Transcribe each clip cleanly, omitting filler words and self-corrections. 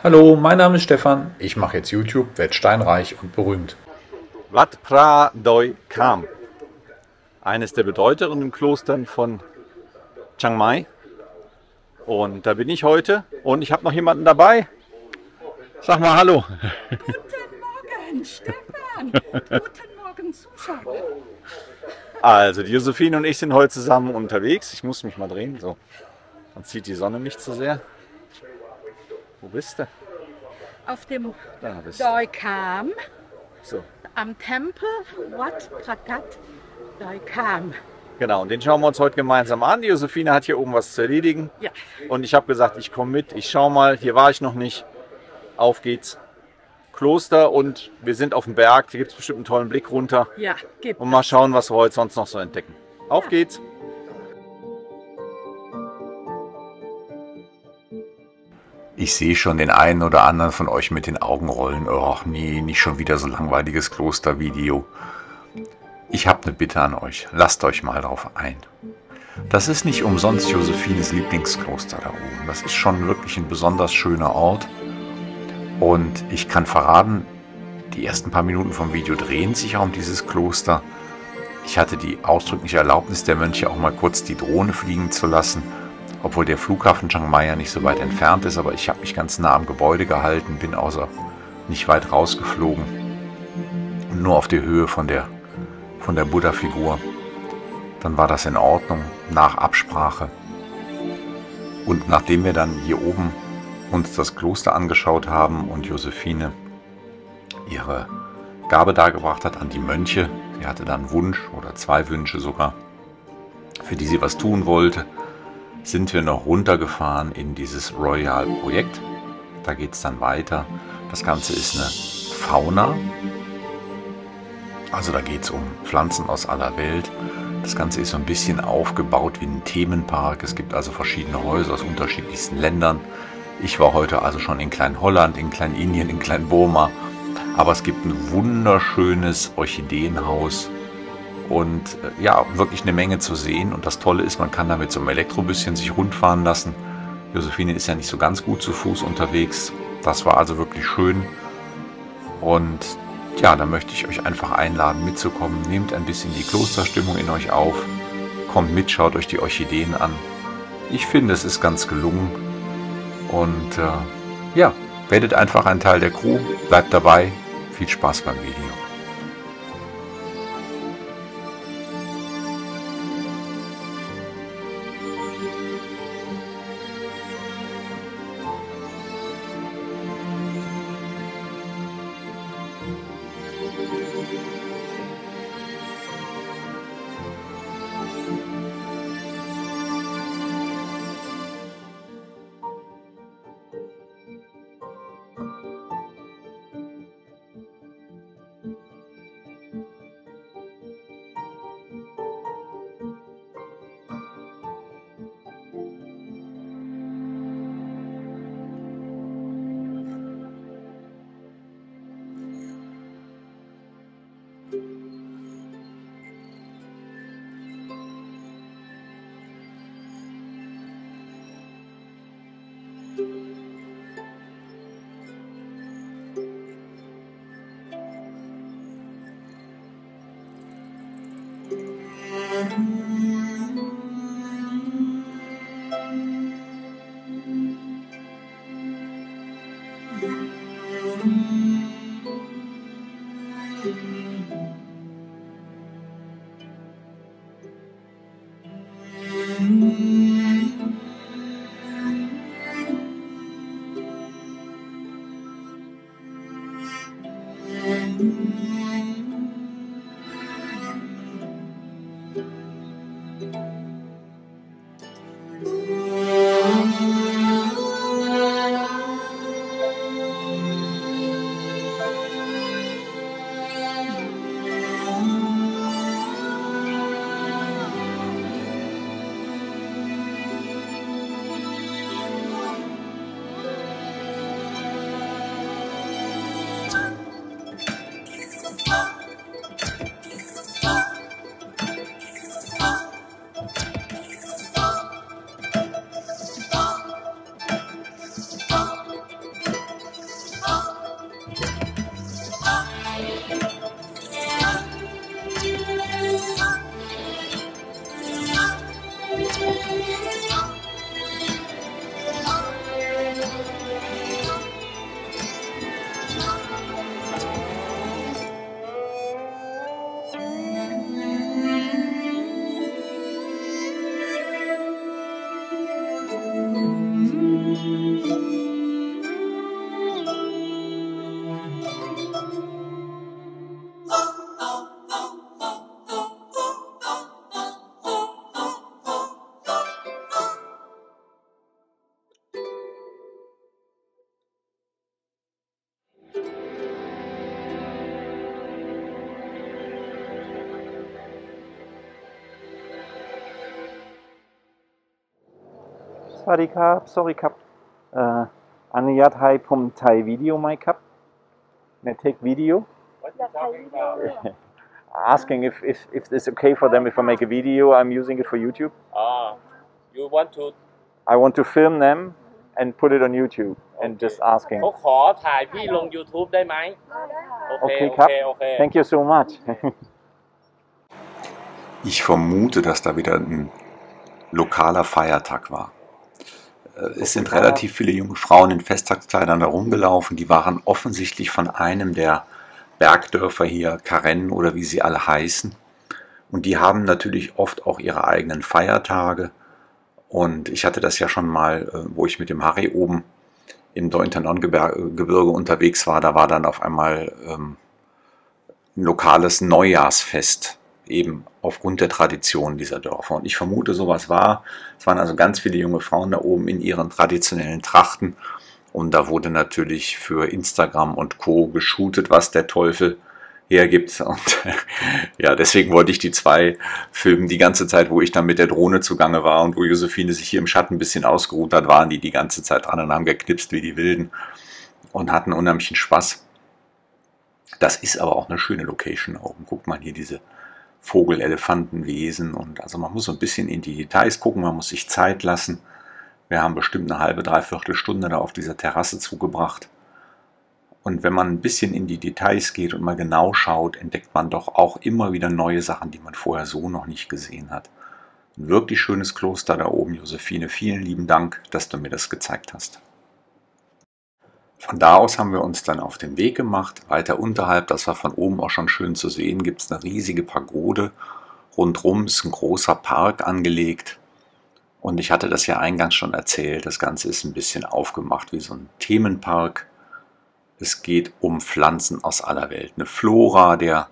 Hallo, mein Name ist Stefan. Ich mache jetzt YouTube, werde steinreich und berühmt. Wat Phra Doi Kham, eines der bedeutenderen Klostern von Chiang Mai. Und da bin ich heute und ich habe noch jemanden dabei. Sag mal Hallo. Guten Morgen, Stefan. Guten Morgen, Zuschauer. Also die Josephine und ich sind heute zusammen unterwegs. Ich muss mich mal drehen, so. Dann zieht die Sonne nicht so sehr. Wo bist du? Auf dem Da bist du. Doi Kham, So. am Tempel Wat Pratat Doi Kham. Genau, und den schauen wir uns heute gemeinsam an. Die Josephine hat hier oben was zu erledigen. Ja, Und ich habe gesagt, ich komme mit, ich schau mal, hier war ich noch nicht. Auf geht's. Kloster und wir sind auf dem Berg, hier gibt es bestimmt einen tollen Blick runter. ja, gibt Und mal schauen, was wir heute sonst noch so entdecken. Auf geht's! Ich sehe schon den einen oder anderen von euch mit den Augen rollen. Och nee, nicht schon wieder so langweiliges Klostervideo. Ich habe eine Bitte an euch. Lasst euch mal drauf ein. Das ist nicht umsonst Josephines Lieblingskloster da oben. Das ist schon wirklich ein besonders schöner Ort. Und ich kann verraten, die ersten paar Minuten vom Video drehen sich auch um dieses Kloster. Ich hatte die ausdrückliche Erlaubnis der Mönche, auch mal kurz die Drohne fliegen zu lassen. Obwohl der Flughafen Chiang Mai ja nicht so weit entfernt ist, aber ich habe mich ganz nah am Gebäude gehalten, bin außer nicht weit rausgeflogen. Und nur auf der Höhe von der Buddha-Figur. Dann war das in Ordnung, nach Absprache. Und nachdem wir dann hier oben uns das Kloster angeschaut haben und Josephine ihre Gabe dargebracht hat an die Mönche, sie hatte dann einen Wunsch oder 2 Wünsche sogar, für die sie was tun wollte, sind wir noch runtergefahren in dieses Royal-Projekt. Da geht es dann weiter. Das Ganze ist eine Fauna. Also da geht es um Pflanzen aus aller Welt. Das Ganze ist so ein bisschen aufgebaut wie ein Themenpark. Es gibt also verschiedene Häuser aus unterschiedlichsten Ländern. Ich war heute also schon in Klein-Holland, in Klein-Indien, in Klein-Burma. Aber es gibt ein wunderschönes Orchideenhaus. Und ja, wirklich eine Menge zu sehen. Und das Tolle ist, man kann da mit so einem Elektrobüsschen sich rundfahren lassen. Josephine ist ja nicht so ganz gut zu Fuß unterwegs. Das war also wirklich schön. Und ja, da möchte ich euch einfach einladen, mitzukommen. Nehmt ein bisschen die Klosterstimmung in euch auf. Kommt mit, schaut euch die Orchideen an. Ich finde, es ist ganz gelungen. Und ja, werdet einfach ein Teil der Crew. Bleibt dabei. Viel Spaß beim Video. สวัสดีครับ sorry ครับอนุญาตให้ผมถ่ายวิดีโอไหมครับ May I take video asking if it's okay for them if I make a video I'm using it for YouTube You want to I want to film them and put it on YouTube and just asking เขาขอถ่ายพี่ลง YouTube ได้ไหมโอเค okay ครับโอเค Thank you so much Ich vermute, dass da wieder ein lokaler Feiertag war. Es sind relativ viele junge Frauen in Festtagskleidern da rumgelaufen. Die waren offensichtlich von einem der Bergdörfer hier, Karen oder wie sie alle heißen. Und die haben natürlich oft auch ihre eigenen Feiertage. Und ich hatte das ja schon mal, wo ich mit dem Harry oben im Dointanon-Gebirge unterwegs war. Da war dann auf einmal ein lokales Neujahrsfest, eben aufgrund der Tradition dieser Dörfer. Und ich vermute, sowas war. Es waren also ganz viele junge Frauen da oben in ihren traditionellen Trachten. Und da wurde natürlich für Instagram und Co. geshootet, was der Teufel hergibt. Und ja, deswegen wollte ich die zwei filmen. Die ganze Zeit, wo ich dann mit der Drohne zugange war und wo Josephine sich hier im Schatten ein bisschen ausgeruht hat, waren die ganze Zeit dran und haben geknipst wie die Wilden und hatten unheimlichen Spaß. Das ist aber auch eine schöne Location da oben. Guckt mal hier diese Vogel, Elefanten, Wesen. Und also man muss so ein bisschen in die Details gucken, man muss sich Zeit lassen. Wir haben bestimmt eine halbe, dreiviertel Stunde da auf dieser Terrasse zugebracht. Und wenn man ein bisschen in die Details geht und mal genau schaut, entdeckt man doch auch immer wieder neue Sachen, die man vorher so noch nicht gesehen hat. Ein wirklich schönes Kloster da oben, Josephine. Vielen lieben Dank, dass du mir das gezeigt hast. Von da aus haben wir uns dann auf den Weg gemacht. Weiter unterhalb, das war von oben auch schon schön zu sehen, gibt es eine riesige Pagode. Rundrum ist ein großer Park angelegt. Und ich hatte das ja eingangs schon erzählt, das Ganze ist ein bisschen aufgemacht wie so ein Themenpark. Es geht um Pflanzen aus aller Welt. Eine Flora, der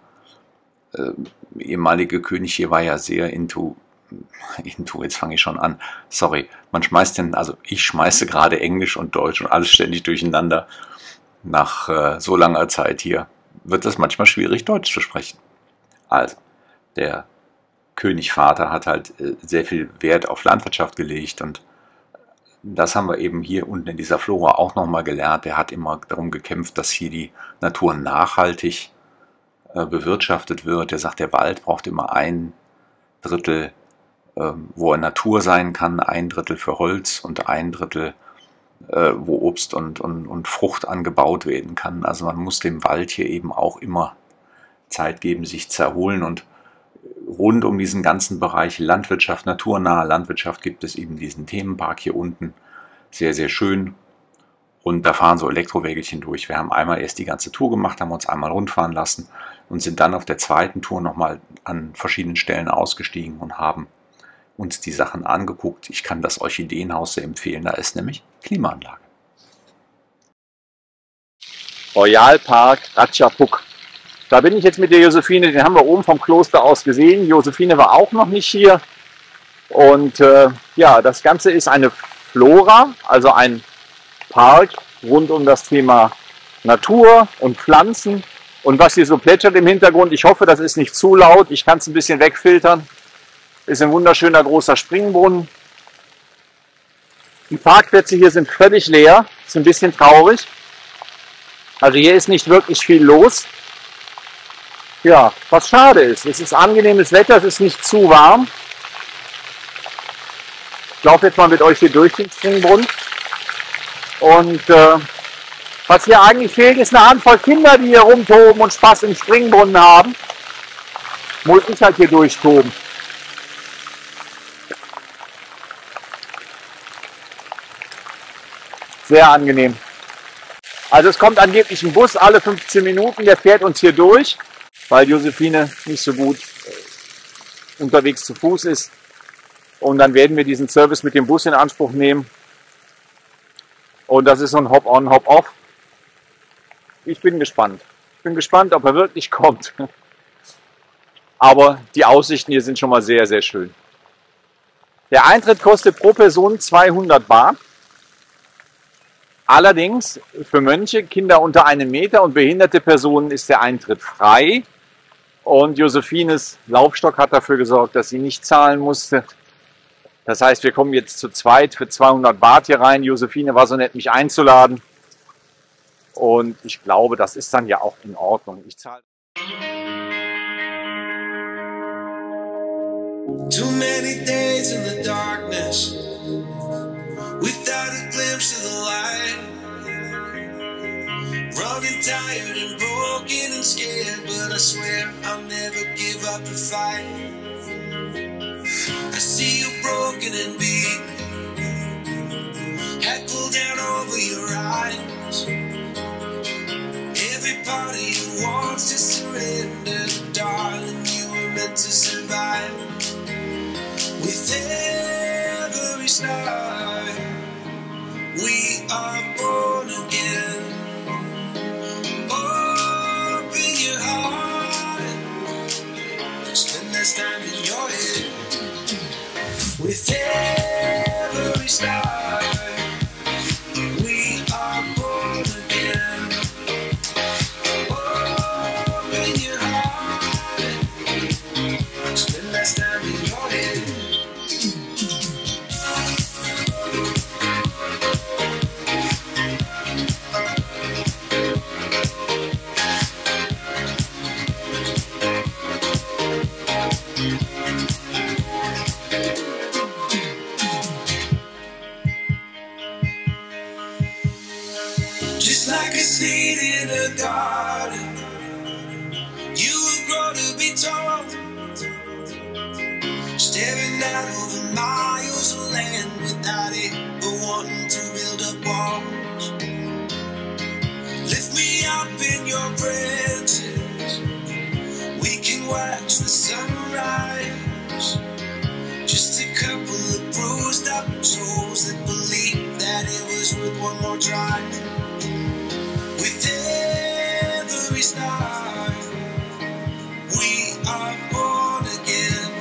ehemalige König hier war ja sehr into, jetzt fange ich schon an, sorry, man schmeißt den, also ich schmeiße gerade Englisch und Deutsch und alles ständig durcheinander. Nach so langer Zeit hier wird es manchmal schwierig, Deutsch zu sprechen. Also, der Königvater hat halt sehr viel Wert auf Landwirtschaft gelegt und das haben wir eben hier unten in dieser Flora auch nochmal gelernt. Er hat immer darum gekämpft, dass hier die Natur nachhaltig bewirtschaftet wird. Er sagt, der Wald braucht immer 1/3, wo er Natur sein kann, 1/3 für Holz und 1/3, wo Obst und Frucht angebaut werden kann. Also man muss dem Wald hier eben auch immer Zeit geben, sich zu erholen. Und rund um diesen ganzen Bereich Landwirtschaft, naturnahe Landwirtschaft, gibt es eben diesen Themenpark hier unten. Sehr, sehr schön. Und da fahren so Elektrowägelchen durch. Wir haben einmal erst die ganze Tour gemacht, haben uns einmal rundfahren lassen und sind dann auf der zweiten Tour nochmal an verschiedenen Stellen ausgestiegen und haben uns die Sachen angeguckt. Ich kann das Orchideenhaus sehr empfehlen, da ist nämlich Klimaanlage. Royalpark Ratchapuk. Da bin ich jetzt mit der Josephine, den haben wir oben vom Kloster aus gesehen. Josephine war auch noch nicht hier. Und ja, das Ganze ist eine Flora, also ein Park rund um das Thema Natur und Pflanzen. Und was hier so plätschert im Hintergrund, ich hoffe, das ist nicht zu laut. Ich kann es ein bisschen wegfiltern. Ist ein wunderschöner großer Springbrunnen. Die Parkplätze hier sind völlig leer. Ist ein bisschen traurig. Also hier ist nicht wirklich viel los. Ja, was schade ist. Es ist angenehmes Wetter, es ist nicht zu warm. Ich laufe jetzt mal mit euch hier durch den Springbrunnen. Und was hier eigentlich fehlt, ist eine Handvoll Kinder, die hier rumtoben und Spaß im Springbrunnen haben. Muss ich halt hier durchtoben. Sehr angenehm. Also es kommt angeblich ein Bus alle 15 Minuten, der fährt uns hier durch, weil Josephine nicht so gut unterwegs zu Fuß ist. Und dann werden wir diesen Service mit dem Bus in Anspruch nehmen. Und das ist so ein Hop-on, Hop-off. Ich bin gespannt. Ich bin gespannt, ob er wirklich kommt. Aber die Aussichten hier sind schon mal sehr, sehr schön. Der Eintritt kostet pro Person 200 Baht. Allerdings für Mönche, Kinder unter 1 Meter und behinderte Personen ist der Eintritt frei. Und Josephines Laufstock hat dafür gesorgt, dass sie nicht zahlen musste. Das heißt, wir kommen jetzt zu zweit für 200 Baht hier rein. Josephine war so nett, mich einzuladen. Und ich glaube, das ist dann ja auch in Ordnung. Ich zahle. Too many days in the darkness without a glimpse of the light. Running tired and broken and scared, but I swear I'll never give up the fight. I see you broken and beat, head pulled down over your eyes. Every part of you wants to surrender, darling, you were meant to survive. With every star, we are born again. Open your heart, spend less time in your head. With every star, we are born again. Open your heart, spend less time in your head. Just like a seed in a garden, you will grow to be tall, staring out over miles of land without it, but wanting to build up walls. Lift me up in your branches, we can watch the sunrise. Just a couple of bruised up souls that believe that it was worth one more try. With every star, we are born again.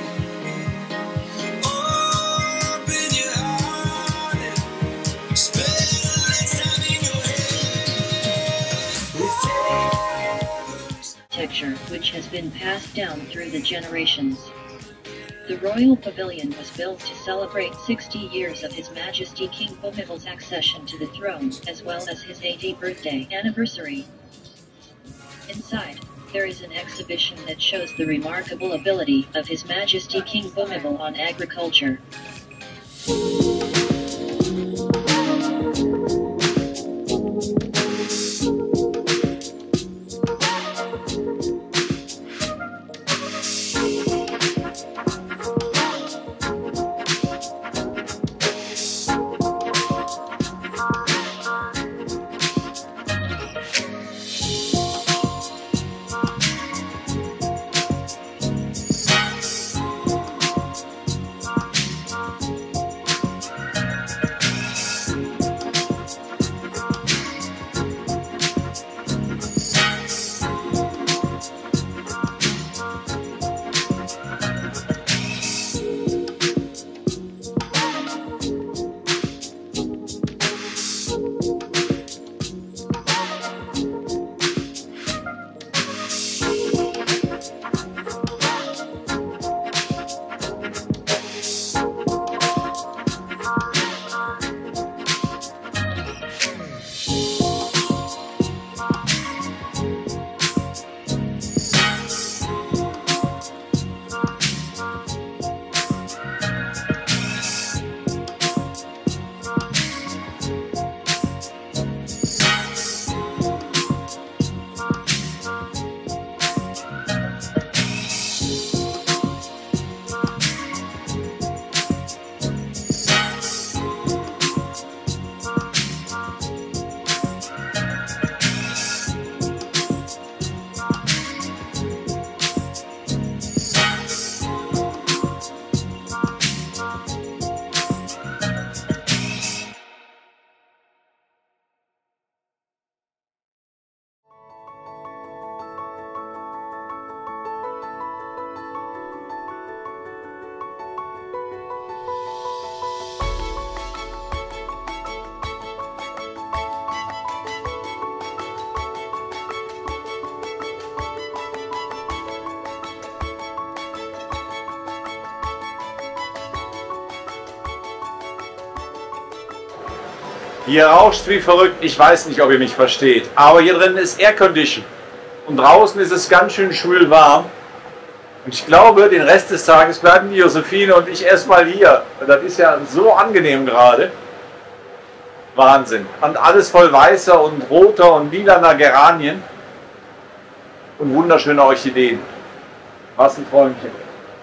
Open your heart and spend less time in your head. With every star. Architecture which has been passed down through the generations. The Royal Pavilion was built to celebrate 60 years of His Majesty King Bhumibol's accession to the throne, as well as his 80th birthday anniversary. Inside, there is an exhibition that shows the remarkable ability of His Majesty King Bhumibol on agriculture. Hier rauscht wie verrückt. Ich weiß nicht, ob ihr mich versteht. Aber hier drin ist Aircondition. Und draußen ist es ganz schön schwül warm. Und ich glaube, den Rest des Tages bleiben die Josephine und ich erstmal hier. Das ist ja so angenehm gerade. Wahnsinn. Und alles voll weißer und roter und lilaner Geranien. Und wunderschöne Orchideen. Was ein Träumchen.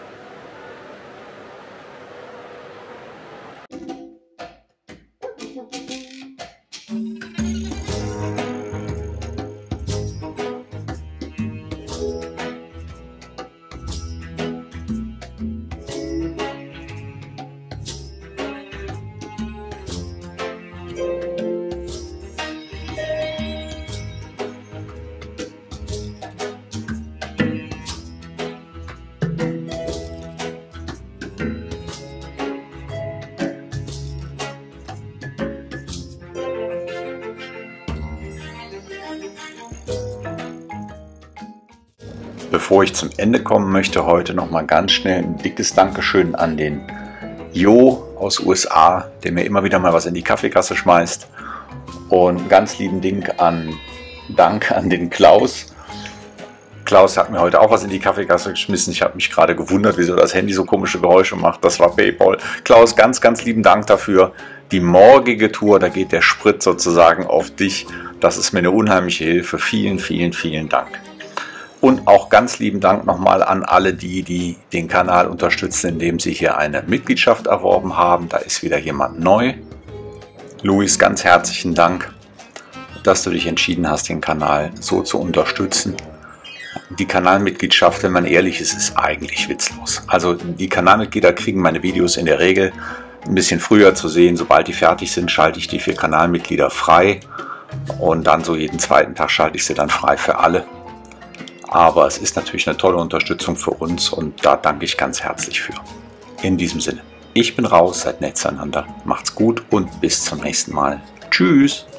Bevor ich zum Ende kommen möchte, heute noch mal ganz schnell ein dickes Dankeschön an den Jo aus USA, der mir immer wieder mal was in die Kaffeekasse schmeißt. Und ganz lieben Dank an den Klaus. Klaus hat mir heute auch was in die Kaffeekasse geschmissen. Ich habe mich gerade gewundert, wieso das Handy so komische Geräusche macht. Das war PayPal. Klaus, ganz, ganz lieben Dank dafür. Die morgige Tour, da geht der Sprit sozusagen auf dich. Das ist mir eine unheimliche Hilfe. Vielen, vielen, vielen Dank. Und auch ganz lieben Dank nochmal an alle die den Kanal unterstützen, indem sie hier eine Mitgliedschaft erworben haben. Da ist wieder jemand neu. Luis, ganz herzlichen Dank, dass du dich entschieden hast, den Kanal so zu unterstützen. Die Kanalmitgliedschaft, wenn man ehrlich ist, ist eigentlich witzlos. Also die Kanalmitglieder kriegen meine Videos in der Regel ein bisschen früher zu sehen. Sobald die fertig sind, schalte ich die für Kanalmitglieder frei. Und dann so jeden zweiten Tag schalte ich sie dann frei für alle. Aber es ist natürlich eine tolle Unterstützung für uns und da danke ich ganz herzlich für. In diesem Sinne, ich bin raus, seid nett zueinander, macht's gut und bis zum nächsten Mal. Tschüss!